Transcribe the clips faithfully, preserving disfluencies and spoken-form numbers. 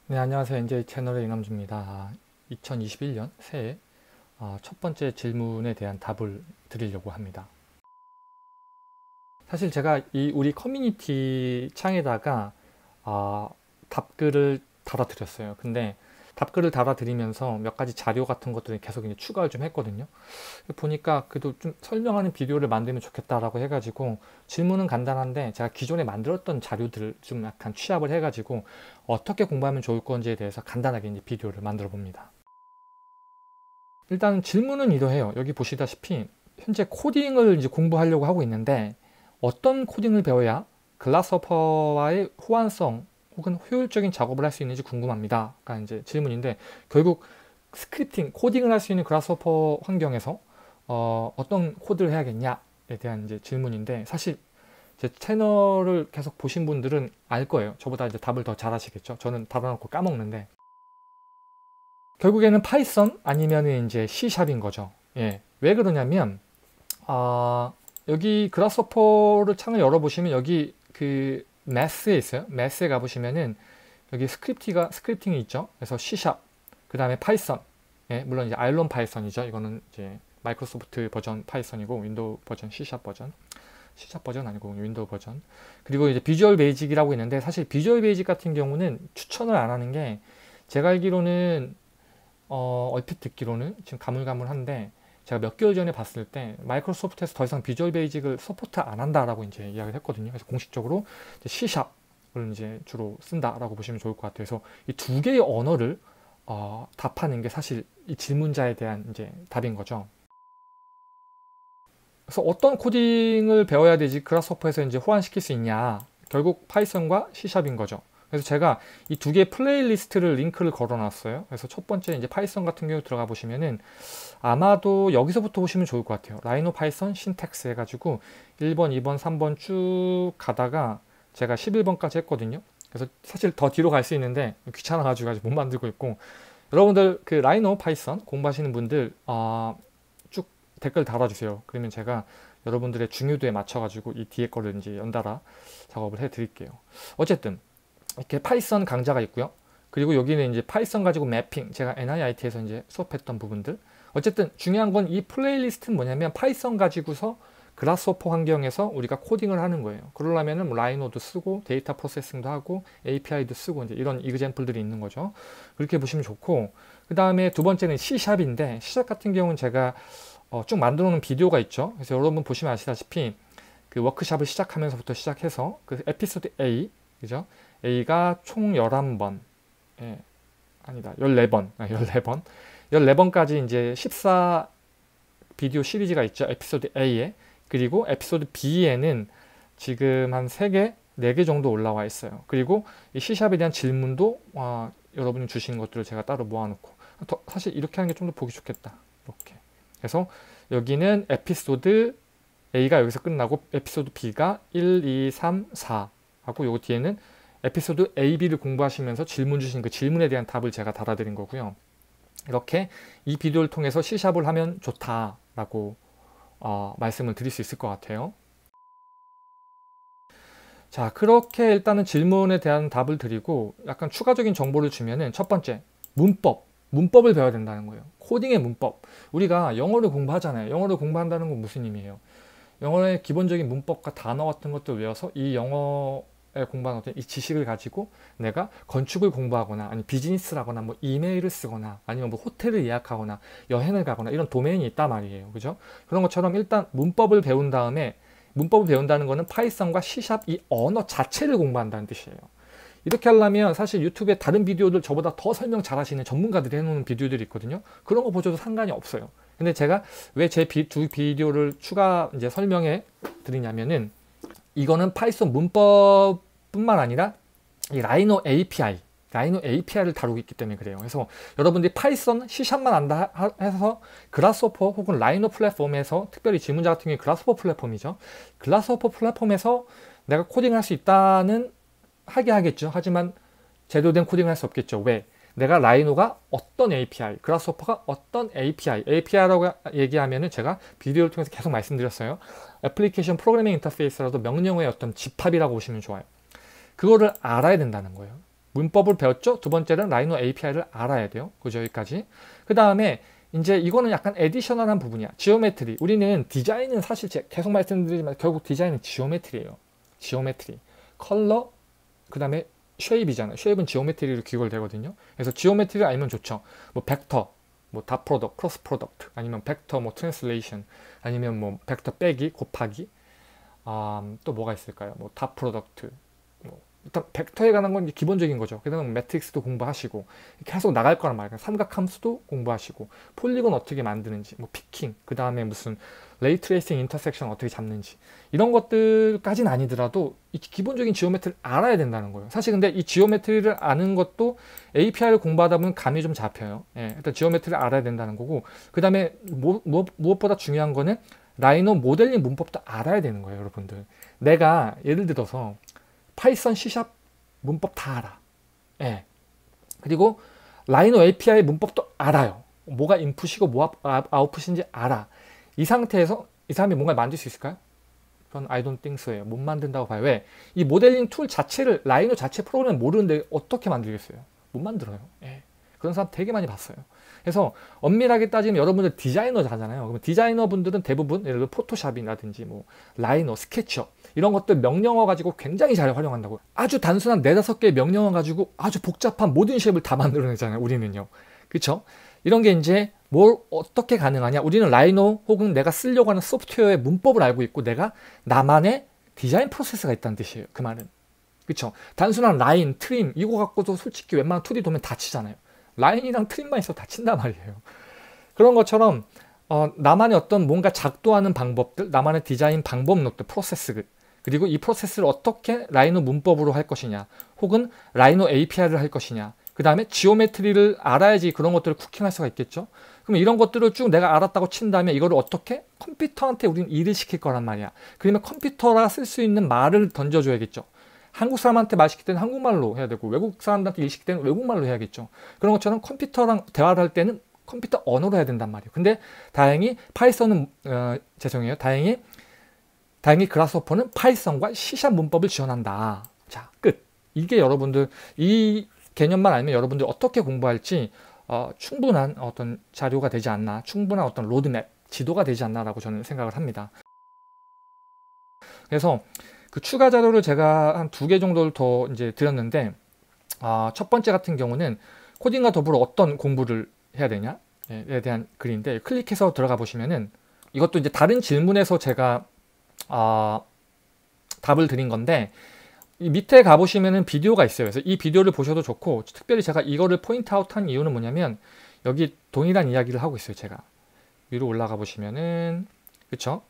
네, 안녕하세요. 엔제이 채널의 이남주입니다. 이천이십일 년 새해 첫 번째 질문에 대한 답을 드리려고 합니다. 사실 제가 이 우리 커뮤니티 창에다가 어, 답글을 달아드렸어요. 근데 답글을 달아드리면서 몇 가지 자료 같은 것들을 계속 이제 추가를 좀 했거든요. 보니까 그래도 좀 설명하는 비디오를 만들면 좋겠다라고 해가지고 질문은 간단한데 제가 기존에 만들었던 자료들을 좀 약간 취합을 해가지고 어떻게 공부하면 좋을 건지에 대해서 간단하게 이제 비디오를 만들어 봅니다. 일단 질문은 이러해요. 여기 보시다시피 현재 코딩을 이제 공부하려고 하고 있는데 어떤 코딩을 배워야 글라스호퍼와의 호환성 혹은 효율적인 작업을 할 수 있는지 궁금합니다. 가 이제 질문인데 결국 스크립팅, 코딩을 할 수 있는 글라스호퍼 환경에서 어, 어떤 코드를 해야겠냐에 대한 이제 질문인데 사실 제 채널을 계속 보신 분들은 알 거예요. 저보다 이제 답을 더 잘 하시겠죠. 저는 달아놓고 까먹는데 결국에는 파이썬 아니면 이제 C샵인 거죠. 예. 왜 그러냐면 아, 여기 그라스호퍼를 창을 열어보시면 여기 그 매스에 있어요. 매스에 가보시면은 여기 스크립티가 스크립팅이 있죠. 그래서 C샵, 그 다음에 파이썬. 예, 물론 이제 아일론 파이썬이죠. 이거는 이제 마이크로소프트 버전 파이썬이고 윈도우 버전 C샵 버전. C샵 버전 아니고 윈도우 버전. 그리고 이제 비주얼 베이직이라고 있는데 사실 비주얼 베이직 같은 경우는 추천을 안 하는 게 제가 알기로는 어, 얼핏 듣기로는 지금 가물가물한데 제가 몇 개월 전에 봤을 때 마이크로소프트에서 더 이상 비주얼 베이직을 서포트 안 한다라고 이제 이야기를 했거든요. 그래서 공식적으로 C샵을 이제 주로 쓴다라고 보시면 좋을 것 같아요. 그래서 이 두 개의 언어를 어, 답하는 게 사실 이 질문자에 대한 이제 답인 거죠. 그래서 어떤 코딩을 배워야 되지 그라스호퍼에서 이제 호환시킬 수 있냐? 결국 파이썬과 C샵인 거죠. 그래서 제가 이 두 개의 플레이리스트를 링크를 걸어 놨어요. 그래서 첫 번째 이제 파이썬 같은 경우 들어가 보시면은 아마도 여기서부터 보시면 좋을 것 같아요. 라이노 파이썬 신텍스 해가지고 일 번, 이 번, 삼 번 쭉 가다가 제가 십일 번까지 했거든요. 그래서 사실 더 뒤로 갈 수 있는데 귀찮아가지고 아직 못 만들고 있고 여러분들 그 라이노 파이썬 공부하시는 분들 어, 쭉 댓글 달아주세요. 그러면 제가 여러분들의 중요도에 맞춰가지고 이 뒤에 거를 이제 연달아 작업을 해드릴게요. 어쨌든 이렇게 파이썬 강좌가 있고요. 그리고 여기는 이제 파이썬 가지고 매핑, 제가 엔아이아이티에서 이제 수업했던 부분들. 어쨌든 중요한 건 이 플레이리스트는 뭐냐면 파이썬 가지고서 그라스호퍼 환경에서 우리가 코딩을 하는 거예요. 그러려면은 뭐 라이노도 쓰고 데이터 프로세싱도 하고 에이피아이도 쓰고 이제 이런 이그젬플들이 있는 거죠. 그렇게 보시면 좋고 그 다음에 두 번째는 C샵인데 C샵 같은 경우는 제가 어, 쭉 만들어 놓은 비디오가 있죠. 그래서 여러분 보시면 아시다시피 그 워크샵을 시작하면서부터 시작해서 그 에피소드 A, 그죠? A가 총 열한 번, 예, 아니다, 열네 번, 아, 열네 번, 열네 번까지 이제 십사 비디오 시리즈가 있죠. 에피소드 A에. 그리고 에피소드 B에는 지금 한 세 개, 네 개 정도 올라와 있어요. 그리고 이 C샵에 대한 질문도 어, 여러분이 주신 것들을 제가 따로 모아놓고 더, 사실 이렇게 하는 게 좀 더 보기 좋겠다. 이렇게. 그래서 여기는 에피소드 A가 여기서 끝나고 에피소드 B가 일, 이, 삼, 사 하고 요거 뒤에는 에피소드 에이, 비를 공부하시면서 질문 주신 그 질문에 대한 답을 제가 달아드린 거고요. 이렇게 이 비디오를 통해서 C샵을 하면 좋다라고 어, 말씀을 드릴 수 있을 것 같아요. 자, 그렇게 일단은 질문에 대한 답을 드리고 약간 추가적인 정보를 주면은 첫 번째, 문법. 문법을 배워야 된다는 거예요. 코딩의 문법. 우리가 영어를 공부하잖아요. 영어를 공부한다는 건 무슨 의미예요? 영어의 기본적인 문법과 단어 같은 것들 외워서 이 영어 공부한 어떤 이 지식을 가지고 내가 건축을 공부하거나 아니 비즈니스를 하거나 뭐 이메일을 쓰거나 아니면 뭐 호텔을 예약하거나 여행을 가거나 이런 도메인이 있단 말이에요. 그죠? 그런 것처럼 일단 문법을 배운 다음에 문법을 배운다는 거는 파이썬과 C샵 이 언어 자체를 공부한다는 뜻이에요. 이렇게 하려면 사실 유튜브에 다른 비디오들 저보다 더 설명 잘 하시는 전문가들이 해놓은 비디오들이 있거든요. 그런 거 보셔도 상관이 없어요. 근데 제가 왜 제 두 비디오를 추가 이제 설명해 드리냐면은 이거는 파이썬 문법뿐만 아니라 이 라이노 에이피아이, 라이노 에이피아이를 다루고 있기 때문에 그래요. 그래서 여러분들이 파이썬, C샵만 안다 해서 그라스호퍼 혹은 라이노 플랫폼에서 특별히 질문자 같은 경우에 그라스호퍼 플랫폼이죠. 그라스호퍼 플랫폼에서 내가 코딩을 할 수 있다는 하게 하겠죠. 하지만 제대로 된 코딩을 할 수 없겠죠. 왜? 내가 라이노가 어떤 에이피아이, 그라스호퍼가 어떤 에이피아이, 에이피아이라고 얘기하면은 제가 비디오를 통해서 계속 말씀드렸어요. 애플리케이션 프로그래밍 인터페이스라도 명령어의 어떤 집합이라고 보시면 좋아요. 그거를 알아야 된다는 거예요. 문법을 배웠죠. 두 번째는 라이노 에이피아이를 알아야 돼요. 그죠? 여기까지. 그 다음에 이제 이거는 약간 에디셔널한 부분이야. 지오메트리. 우리는 디자인은 사실 계속 말씀드리지만 결국 디자인은 지오메트리예요. 지오메트리. 컬러, 그 다음에 쉐입이잖아요. 쉐입은 지오메트리로 귀결되거든요. 그래서 지오메트리를 알면 좋죠. 뭐 벡터, 뭐 닷 프로덕트, 크로스 프로덕트, 아니면 벡터 뭐 트랜슬레이션, 아니면 뭐 벡터 빼기, 곱하기, 음, 또 뭐가 있을까요? 뭐 닷 프로덕트, 뭐 일단 벡터에 관한 건 이제 기본적인 거죠. 그다음에 매트릭스도 공부하시고 계속 나갈 거란 말이에요. 삼각함수도 공부하시고 폴리곤 어떻게 만드는지, 뭐 피킹, 그 다음에 무슨 레이 트레이싱 인터섹션 어떻게 잡는지 이런 것들까지는 아니더라도 이 기본적인 지오메트리를 알아야 된다는 거예요. 사실 근데 이 지오메트리를 아는 것도 에이피아이를 공부하다 보면 감이 좀 잡혀요. 예, 일단 지오메트리를 알아야 된다는 거고, 그 다음에 뭐, 뭐, 무엇보다 중요한 거는 라이노 모델링 문법도 알아야 되는 거예요, 여러분들. 내가 예를 들어서 파이썬, C샵 문법 다 알아. 예. 그리고 라이노 에이피아이 문법도 알아요. 뭐가 인풋이고 뭐가 아웃풋인지 알아. 이 상태에서 이 사람이 뭔가 만들 수 있을까요? 전 I don't think so예요. 못 만든다고 봐요. 왜? 이 모델링 툴 자체를, 라이노 자체 프로그램 모르는데 어떻게 만들겠어요? 못 만들어요. 예. 그런 사람 되게 많이 봤어요. 그래서 엄밀하게 따지면 여러분들 디자이너잖아요. 그러면 디자이너 분들은 대부분 예를 들어 포토샵이라든지 뭐 라이노, 스케치업 이런 것들 명령어 가지고 굉장히 잘 활용한다고. 아주 단순한 네다섯 개의 명령어 가지고 아주 복잡한 모든 쉐입을 다 만들어내잖아요. 우리는요. 그쵸? 이런 게 이제 뭘 어떻게 가능하냐? 우리는 라이노 혹은 내가 쓰려고 하는 소프트웨어의 문법을 알고 있고 내가 나만의 디자인 프로세스가 있다는 뜻이에요. 그 말은. 그쵸? 단순한 라인, 트림 이거 갖고도 솔직히 웬만한 투디 도면 다 치잖아요. 라인이랑 트림만 있어도 다 친단 말이에요. 그런 것처럼 어, 나만의 어떤 뭔가 작동하는 방법들, 나만의 디자인 방법론들, 프로세스, 그리고 이 프로세스를 어떻게 라이노 문법으로 할 것이냐, 혹은 라이노 에이피아이를 할 것이냐, 그 다음에 지오메트리를 알아야지 그런 것들을 쿠킹할 수가 있겠죠. 그럼 이런 것들을 쭉 내가 알았다고 친 다음에 이거를 어떻게 컴퓨터한테 우리는 일을 시킬 거란 말이야. 그러면 컴퓨터가 쓸 수 있는 말을 던져줘야겠죠. 한국 사람한테 말 시킬 때는 한국말로 해야 되고 외국 사람한테 일 시킬 때는 외국말로 해야겠죠. 그런 것처럼 컴퓨터랑 대화를 할 때는 컴퓨터 언어로 해야 된단 말이에요. 근데 다행히 파이썬은 어, 죄송해요. 다행히 다행히 그라스호퍼는 파이썬과 C샵 문법을 지원한다. 자, 끝. 이게 여러분들 이 개념만 알면 여러분들 어떻게 공부할지 어, 충분한 어떤 자료가 되지 않나, 충분한 어떤 로드맵, 지도가 되지 않나라고 저는 생각을 합니다. 그래서 그 추가 자료를 제가 한 두 개 정도를 더 이제 드렸는데, 어, 첫 번째 같은 경우는 코딩과 더불어 어떤 공부를 해야 되냐에 대한 글인데, 클릭해서 들어가 보시면은 이것도 이제 다른 질문에서 제가 어, 답을 드린 건데, 이 밑에 가보시면은 비디오가 있어요. 그래서 이 비디오를 보셔도 좋고, 특별히 제가 이거를 포인트 아웃한 이유는 뭐냐면 여기 동일한 이야기를 하고 있어요. 제가 위로 올라가 보시면은, 그쵸?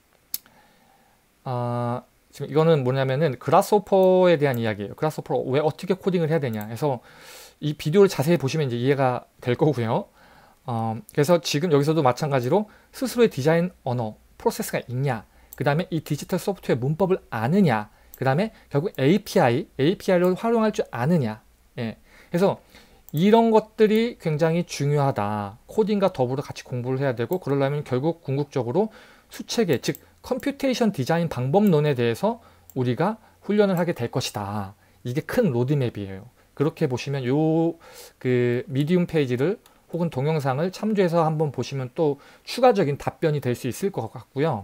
아, 지금 이거는 뭐냐면은 그라스호퍼에 대한 이야기예요. 그라스호퍼로 왜 어떻게 코딩을 해야 되냐 해서 이 비디오를 자세히 보시면 이제 이해가 될 거고요. 어, 그래서 지금 여기서도 마찬가지로 스스로의 디자인 언어, 프로세스가 있냐, 그 다음에 이 디지털 소프트웨어 문법을 아느냐, 그 다음에 결국 에이피아이, 에이피아이를 활용할 줄 아느냐. 예. 그래서 이런 것들이 굉장히 중요하다. 코딩과 더불어 같이 공부를 해야 되고, 그러려면 결국 궁극적으로 수체계, 즉 컴퓨테이션 디자인 방법론에 대해서 우리가 훈련을 하게 될 것이다. 이게 큰 로드맵이에요. 그렇게 보시면 요 그 미디움 페이지를 혹은 동영상을 참조해서 한번 보시면 또 추가적인 답변이 될 수 있을 것 같고요.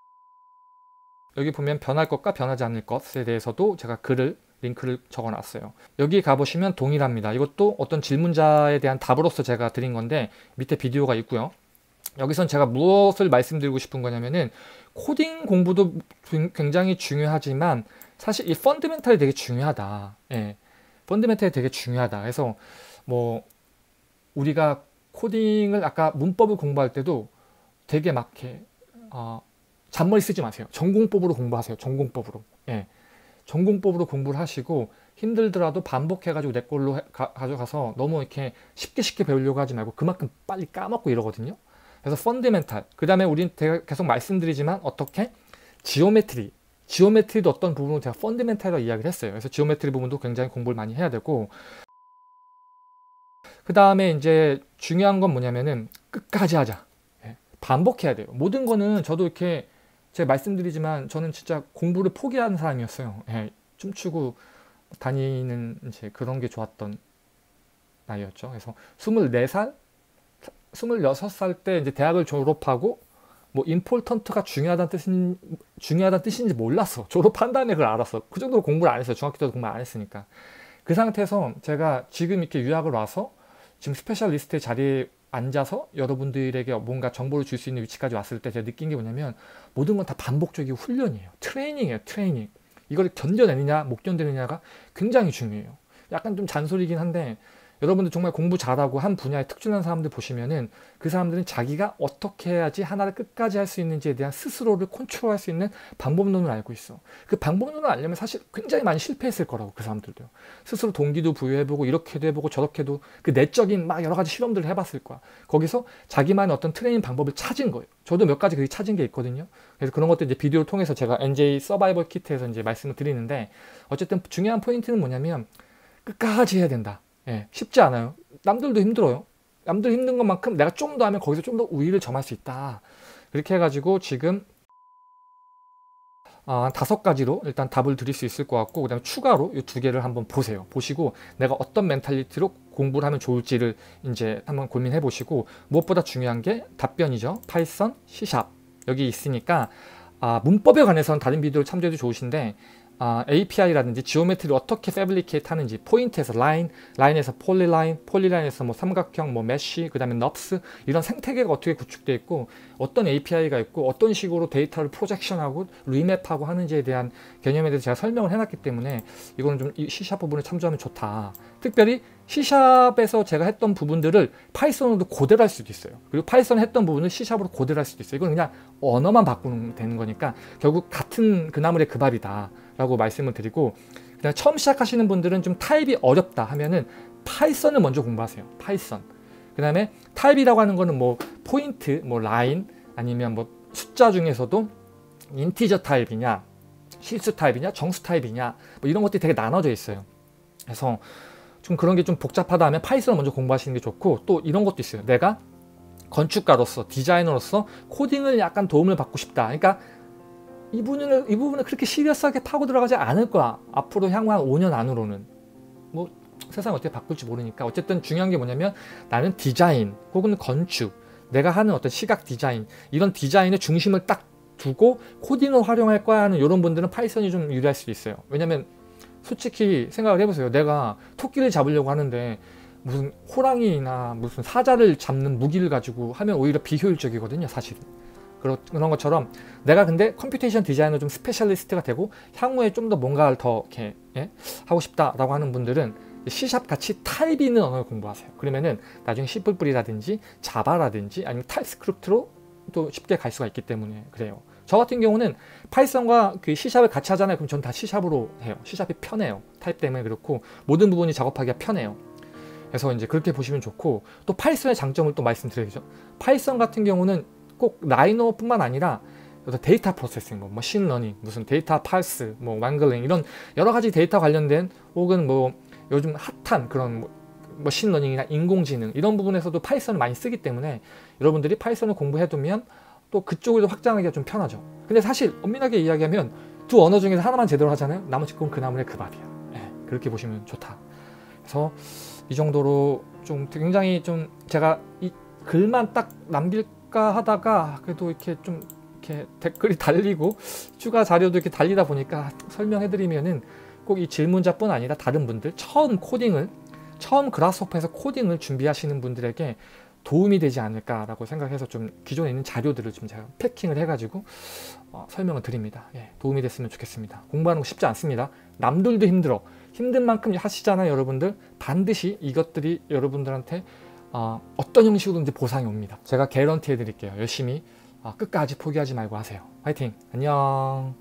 여기 보면 변할 것과 변하지 않을 것에 대해서도 제가 글을, 링크를 적어놨어요. 여기 가보시면 동일합니다. 이것도 어떤 질문자에 대한 답으로서 제가 드린 건데 밑에 비디오가 있고요. 여기선 제가 무엇을 말씀드리고 싶은 거냐면은 코딩 공부도 굉장히 중요하지만 사실 이 펀더멘탈이 되게 중요하다. 예. 펀더멘탈이 되게 중요하다. 그래서 뭐 우리가 코딩을 아까 문법을 공부할 때도 되게 막 이렇게 어, 잔머리 쓰지 마세요. 전공법으로 공부하세요. 전공법으로. 예. 전공법으로 공부를 하시고 힘들더라도 반복해가지고 내 걸로 해, 가, 가져가서 너무 이렇게 쉽게 쉽게 배우려고 하지 말고 그만큼 빨리 까먹고 이러거든요. 그래서 펀더멘탈. 그 다음에 우린 제가 계속 말씀드리지만 어떻게 지오메트리. 지오메트리도 어떤 부분을 제가 펀더멘탈이라고 이야기를 했어요. 그래서 지오메트리 부분도 굉장히 공부를 많이 해야 되고, 그 다음에 이제 중요한 건 뭐냐면은 끝까지 하자. 예. 반복해야 돼요. 모든 거는 저도 이렇게 제가 말씀드리지만 저는 진짜 공부를 포기하는 사람이었어요. 예. 춤추고 다니는 이제 그런 게 좋았던 나이였죠. 그래서 스물네 살, 스물여섯 살 때 이제 대학을 졸업하고 뭐 임포턴트가 중요하다는 뜻인 중요하다는 뜻인지 몰랐어. 졸업한 다음에 그걸 알았어. 그 정도로 공부를 안 했어요. 중학교 때도 공부 안 했으니까. 그 상태에서 제가 지금 이렇게 유학을 와서 지금 스페셜리스트의 자리에 앉아서 여러분들에게 뭔가 정보를 줄 수 있는 위치까지 왔을 때 제가 느낀 게 뭐냐면 모든 건 다 반복적이고 훈련이에요. 트레이닝이에요. 트레이닝. 이걸 견뎌내느냐 못 견뎌내느냐가 굉장히 중요해요. 약간 좀 잔소리긴 한데 여러분들 정말 공부 잘하고 한 분야에 특출난 사람들 보시면은 그 사람들은 자기가 어떻게 해야지 하나를 끝까지 할 수 있는지에 대한 스스로를 컨트롤할 수 있는 방법론을 알고 있어. 그 방법론을 알려면 사실 굉장히 많이 실패했을 거라고 그 사람들도. 스스로 동기도 부여해보고 이렇게도 해보고 저렇게도 그 내적인 막 여러 가지 실험들을 해봤을 거야. 거기서 자기만의 어떤 트레이닝 방법을 찾은 거예요. 저도 몇 가지 그게 찾은 게 있거든요. 그래서 그런 것들 이제 비디오를 통해서 제가 엔제이 서바이벌 키트에서 이제 말씀을 드리는데 어쨌든 중요한 포인트는 뭐냐면 끝까지 해야 된다. 예, 쉽지 않아요. 남들도 힘들어요. 남들 힘든 것만큼 내가 좀 더 하면 거기서 좀 더 우위를 점할 수 있다. 이렇게 해가지고 지금 아, 다섯 가지로 일단 답을 드릴 수 있을 것 같고 그 다음에 추가로 이 두 개를 한번 보세요. 보시고 내가 어떤 멘탈리티로 공부를 하면 좋을지를 이제 한번 고민해 보시고 무엇보다 중요한 게 답변이죠. 파이썬, C샵 여기 있으니까 아, 문법에 관해서는 다른 비디오를 참조해도 좋으신데 아, 에이피아이라든지 지오메트리를 어떻게 패브리케이트 하는지 포인트에서 라인, 라인에서 폴리라인, 폴리라인에서 뭐 삼각형, 뭐 메쉬, 그 다음에 넙스 이런 생태계가 어떻게 구축되어 있고 어떤 에이피아이가 있고 어떤 식으로 데이터를 프로젝션하고 리맵하고 하는지에 대한 개념에 대해서 제가 설명을 해놨기 때문에 이거는 좀 이 C샵 부분을 참조하면 좋다. 특별히 C샵에서 제가 했던 부분들을 파이썬으로도 고대로 할 수도 있어요. 그리고 파이썬 했던 부분을 C샵으로 고대로 할 수도 있어요. 이건 그냥 언어만 바꾸는 되는 거니까 결국 같은 그 나물의 그 밥이다 라고 말씀을 드리고 그냥 처음 시작하시는 분들은 좀 타입이 어렵다 하면은 파이썬을 먼저 공부하세요. 파이썬. 그 다음에 타입이라고 하는 거는 뭐 포인트, 뭐 라인 아니면 뭐 숫자 중에서도 인티저 타입이냐 실수 타입이냐 정수 타입이냐 뭐 이런 것들이 되게 나눠져 있어요. 그래서 좀 그런 게 좀 복잡하다 하면 파이썬을 먼저 공부하시는 게 좋고 또 이런 것도 있어요. 내가 건축가로서 디자이너로서 코딩을 약간 도움을 받고 싶다. 그러니까 이 부분을, 이 부분을 그렇게 시리어스하게 파고 들어가지 않을 거야. 앞으로 향후 한 오 년 안으로는. 뭐 세상 어떻게 바꿀지 모르니까 어쨌든 중요한 게 뭐냐면 나는 디자인 혹은 건축 내가 하는 어떤 시각 디자인 이런 디자인의 중심을 딱 두고 코딩을 활용할 거야 하는 이런 분들은 파이썬이 좀 유리할 수도 있어요. 왜냐면 솔직히 생각을 해보세요. 내가 토끼를 잡으려고 하는데 무슨 호랑이나 무슨 사자를 잡는 무기를 가지고 하면 오히려 비효율적이거든요. 사실은. 그런 것처럼 내가 근데 컴퓨테이션 디자이너 좀 스페셜리스트가 되고 향후에 좀 더 뭔가를 더 이렇게 예? 하고 싶다라고 하는 분들은 C샵 같이 타입 있는 언어를 공부하세요. 그러면은 나중에 씨++이라든지 자바라든지 아니면 타입스크립트로 또 쉽게 갈 수가 있기 때문에 그래요. 저 같은 경우는 파이썬과 그 C샵을 같이 하잖아요. 그럼 전 다 C샵으로 해요. C샵이 편해요. 타입 때문에 그렇고 모든 부분이 작업하기가 편해요. 그래서 이제 그렇게 보시면 좋고 또 파이썬의 장점을 또 말씀드려야죠. 파이썬 같은 경우는 꼭 라이노뿐만 아니라 데이터 프로세싱, 뭐 머신러닝, 무슨 데이터 팔스, 뭐 왕글링 이런 여러 가지 데이터 관련된 혹은 뭐 요즘 핫한 그런 뭐 머신러닝이나 인공지능 이런 부분에서도 파이썬을 많이 쓰기 때문에 여러분들이 파이썬을 공부해두면 또 그쪽으로 확장하기가 좀 편하죠. 근데 사실 엄밀하게 이야기하면 두 언어 중에서 하나만 제대로 하잖아요. 나머지 건 그 나물의 그 밥이야. 네, 그렇게 보시면 좋다. 그래서 이 정도로 좀 굉장히 좀 제가 이 글만 딱 남길까 하다가 그래도 이렇게 좀 이렇게 댓글이 달리고 추가 자료도 이렇게 달리다 보니까 설명해드리면은 꼭 이 질문자뿐 아니라 다른 분들 처음 코딩을 처음 그라스호퍼에서 코딩을 준비하시는 분들에게 도움이 되지 않을까라고 생각해서 좀 기존에 있는 자료들을 좀 제가 패킹을 해가지고 어, 설명을 드립니다. 예, 도움이 됐으면 좋겠습니다. 공부하는 거 쉽지 않습니다. 남들도 힘들어. 힘든 만큼 하시잖아요, 여러분들. 반드시 이것들이 여러분들한테 어, 어떤 형식으로든지 보상이 옵니다. 제가 개런티 해드릴게요. 열심히 어, 끝까지 포기하지 말고 하세요. 화이팅! 안녕!